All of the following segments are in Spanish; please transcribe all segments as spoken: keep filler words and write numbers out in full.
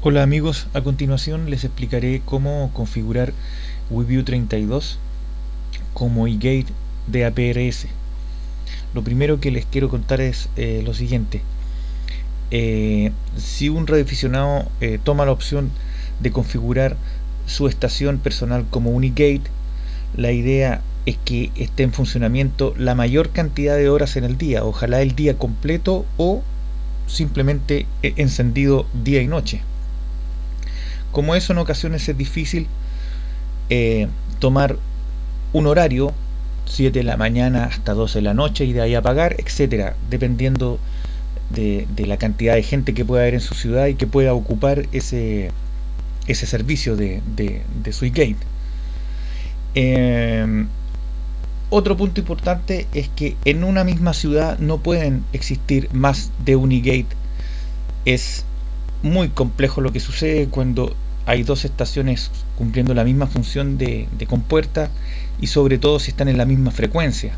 Hola amigos, a continuación les explicaré cómo configurar WeView treinta y dos como eGate de A P R S. Lo primero que les quiero contar es eh, lo siguiente. Eh, si un radioaficionado eh, toma la opción de configurar su estación personal como un eGate, la idea es que esté en funcionamiento la mayor cantidad de horas en el día, ojalá el día completo o simplemente eh, encendido día y noche. Como eso en ocasiones es difícil eh, tomar un horario, siete de la mañana hasta doce de la noche, y de ahí apagar, etcétera, dependiendo de, de la cantidad de gente que pueda haber en su ciudad y que pueda ocupar ese, ese servicio de, de, de su eGate. Eh, otro punto importante es que en una misma ciudad no pueden existir más de un eGate. Es muy complejo lo que sucede cuando hay dos estaciones cumpliendo la misma función de, de compuerta, y sobre todo si están en la misma frecuencia.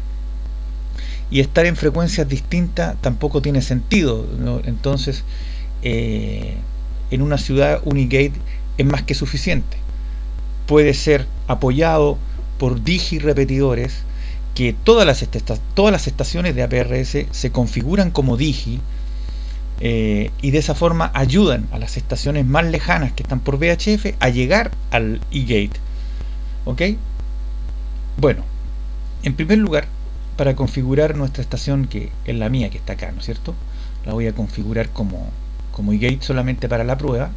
Y estar en frecuencias distintas tampoco tiene sentido, ¿no? Entonces eh, en una ciudad un eGate es más que suficiente. Puede ser apoyado por digi repetidores, que todas las, todas las estaciones de A P R S se configuran como digi. Eh, y de esa forma ayudan a las estaciones más lejanas que están por V H F a llegar al eGate. ¿Ok? Bueno, en primer lugar, para configurar nuestra estación, que es la mía, que está acá, ¿no es cierto? La voy a configurar como, como eGate solamente para la prueba.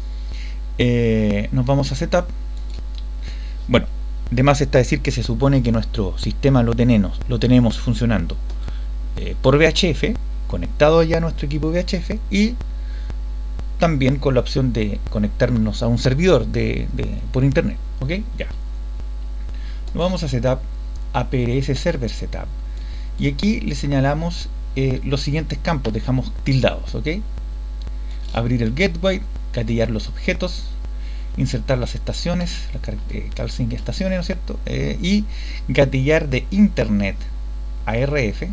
Eh, nos vamos a Setup. Bueno, de más está decir que se supone que nuestro sistema lo tenemos, lo tenemos funcionando eh, por V H F, conectado ya a nuestro equipo V H F, y también con la opción de conectarnos a un servidor de, de, por internet. ¿Ok? Ya. Nos vamos a Setup, A P R S Server Setup, y aquí le señalamos eh, los siguientes campos, dejamos tildados. ¿Ok? Abrir el gateway, gatillar los objetos, insertar las estaciones, las eh, calcing estaciones, ¿no es cierto? Eh, y gatillar de internet a R F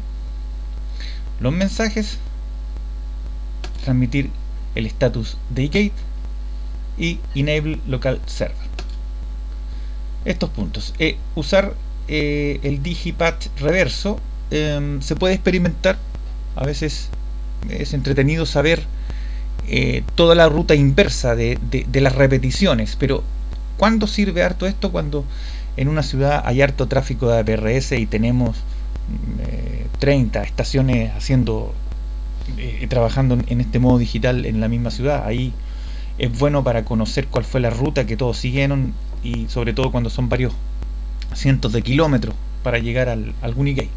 los mensajes, transmitir el status de eGate y enable local server. Estos puntos. Eh, usar eh, el digipad reverso eh, se puede experimentar. A veces es entretenido saber eh, toda la ruta inversa de, de, de las repeticiones, pero ¿cuándo sirve harto esto? Cuando en una ciudad hay harto tráfico de A P R S y tenemos eh, treinta estaciones haciendo eh, trabajando en este modo digital en la misma ciudad. Ahí es bueno para conocer cuál fue la ruta que todos siguieron, y sobre todo cuando son varios cientos de kilómetros para llegar al, al algún eGate.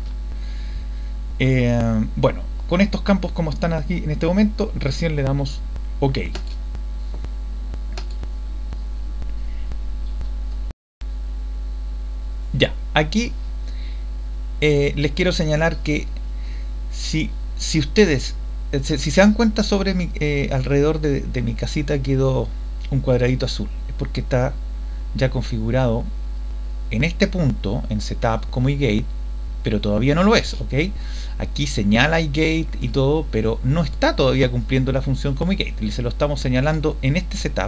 Eh, bueno, con estos campos como están aquí en este momento, recién le damos OK. Ya, aquí eh, les quiero señalar que si, si ustedes, si se dan cuenta, sobre mi, eh, alrededor de, de mi casita quedó un cuadradito azul, es porque está ya configurado en este punto en Setup como eGate, pero todavía no lo es. ¿Ok? Aquí señala eGate y todo, pero no está todavía cumpliendo la función como eGate, y se lo estamos señalando en este Setup.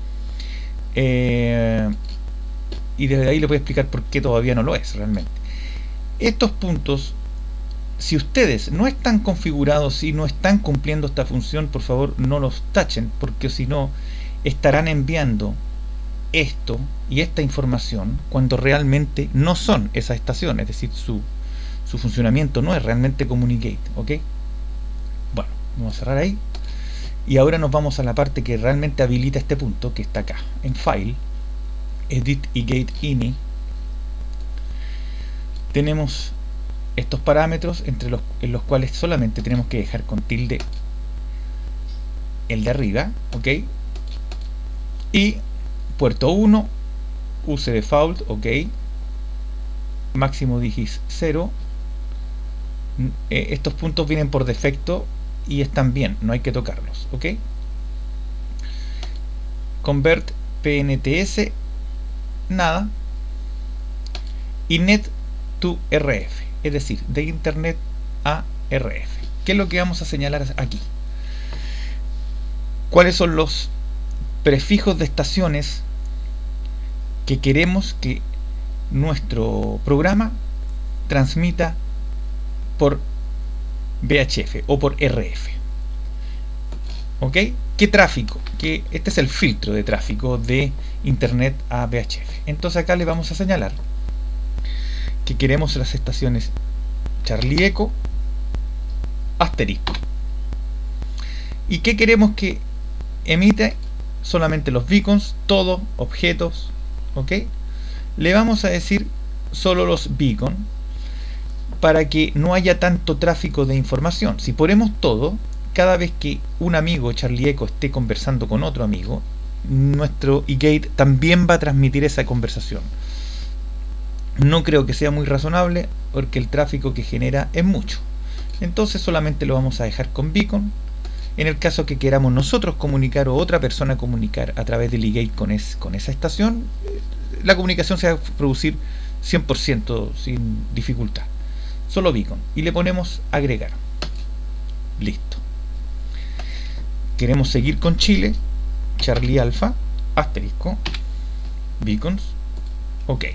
Eh, y desde ahí les voy a explicar por qué todavía no lo es realmente. Estos puntos, si ustedes no están configurados y no están cumpliendo esta función, por favor no los tachen, porque si no estarán enviando esto y esta información cuando realmente no son esas estaciones, es decir, su, su funcionamiento no es realmente como un eGate. ¿Ok? Bueno, vamos a cerrar ahí, y ahora nos vamos a la parte que realmente habilita este punto, que está acá en File, Edit eGate Ini. Tenemos estos parámetros entre los, en los cuales solamente tenemos que dejar con tilde el de arriba. ¿Ok? Y puerto uno, use default. ¿Ok? Máximo digis cero. Eh, estos puntos vienen por defecto y están bien, no hay que tocarlos. ¿Ok? Convert P N T S, nada. Y net to R F, es decir, de internet a R F. ¿Qué es lo que vamos a señalar aquí? ¿Cuáles son los prefijos de estaciones que queremos que nuestro programa transmita por V H F o por R F. ¿Ok? ¿Qué tráfico? Que este es el filtro de tráfico de internet a V H F. Entonces acá le vamos a señalar que queremos las estaciones Charlie Echo asterisco. ¿Y qué queremos que emite? Solamente los beacons, todos objetos. ¿Ok? Le vamos a decir solo los beacons para que no haya tanto tráfico de información. Si ponemos todo, cada vez que un amigo Charlie Echo esté conversando con otro amigo, nuestro eGate también va a transmitir esa conversación. No creo que sea muy razonable porque el tráfico que genera es mucho. Entonces solamente lo vamos a dejar con beacon. En el caso que queramos nosotros comunicar o otra persona comunicar a través del eGate con, es, con esa estación, la comunicación se va a producir cien por ciento sin dificultad. Solo beacon. Y le ponemos agregar. Listo. Queremos seguir con Chile. Charlie Alpha, asterisco, beacons, ok.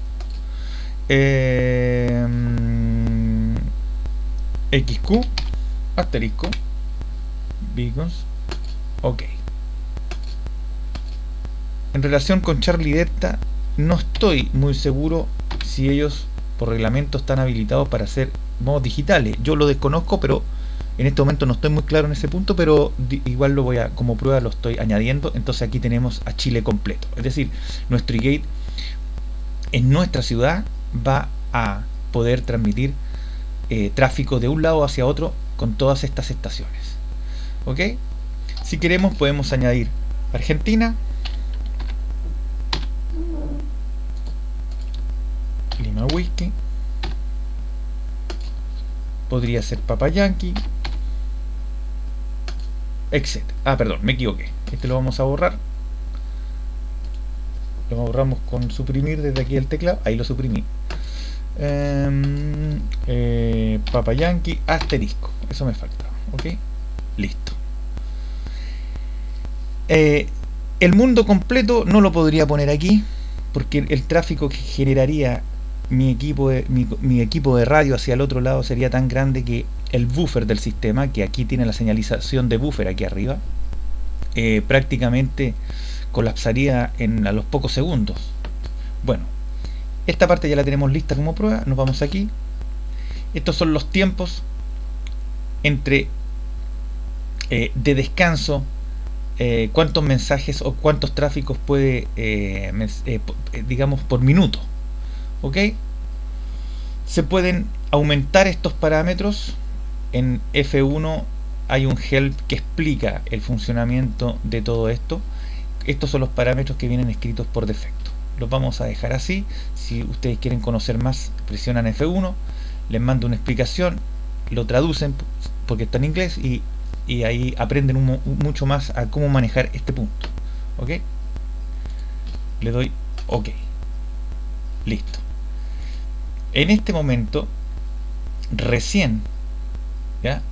Eh, X Q, asterisco, beacons, ok. En relación con Charlie Delta, no estoy muy seguro si ellos por reglamento están habilitados para hacer modos digitales. Yo lo desconozco, pero en este momento no estoy muy claro en ese punto, pero igual lo voy a, como prueba lo estoy añadiendo. Entonces aquí tenemos a Chile completo. Es decir, nuestro eGate en nuestra ciudad va a poder transmitir eh, tráfico de un lado hacia otro con todas estas estaciones. ¿Ok? Si queremos podemos añadir Argentina, Lima Whiskey, podría ser Papa Yankee, etcétera. Ah, perdón, me equivoqué. Este lo vamos a borrar. Lo borramos con suprimir desde aquí el teclado. Ahí lo suprimí. Eh, eh, Papa Yankee, asterisco. Eso me falta. Ok, listo. Eh, el mundo completo no lo podría poner aquí porque el, el tráfico que generaría mi equipo de, mi, mi equipo de radio hacia el otro lado sería tan grande que el buffer del sistema, que aquí tiene la señalización de buffer aquí arriba, eh, prácticamente colapsaría en a los pocos segundos. Bueno, esta parte ya la tenemos lista como prueba. Nos vamos aquí. Estos son los tiempos entre eh, de descanso, eh, cuántos mensajes o cuántos tráficos puede eh, eh, digamos por minuto. ¿Ok? Se pueden aumentar estos parámetros. En F uno hay un help que explica el funcionamiento de todo esto. Estos son los parámetros que vienen escritos por defecto. Los vamos a dejar así. Si ustedes quieren conocer más, presionan F uno, les mando una explicación, lo traducen porque está en inglés y, y ahí aprenden un, mucho más a cómo manejar este punto. ¿Ok? Le doy OK. Listo. En este momento, recién, ¿ya?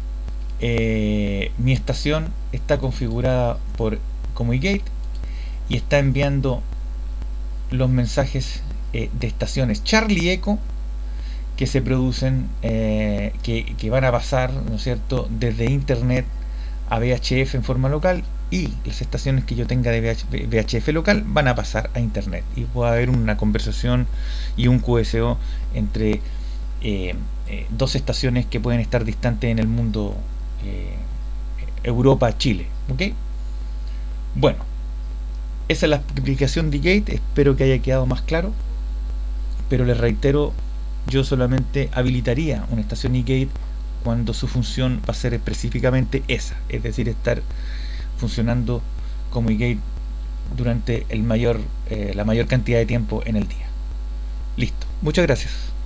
Eh, mi estación está configurada por como eGate y está enviando los mensajes eh, de estaciones Charlie Echo que se producen, eh, que, que van a pasar, ¿no es cierto?, desde internet a V H F en forma local, y las estaciones que yo tenga de V H F local van a pasar a internet y puede haber una conversación y un Q S O entre eh, eh, dos estaciones que pueden estar distantes en el mundo, eh, Europa, Chile. ¿Ok? Bueno, esa es la explicación de eGate. Espero que haya quedado más claro, pero les reitero, yo solamente habilitaría una estación eGate cuando su función va a ser específicamente esa, es decir, estar funcionando como eGate durante el mayor, eh, la mayor cantidad de tiempo en el día. Listo. Muchas gracias.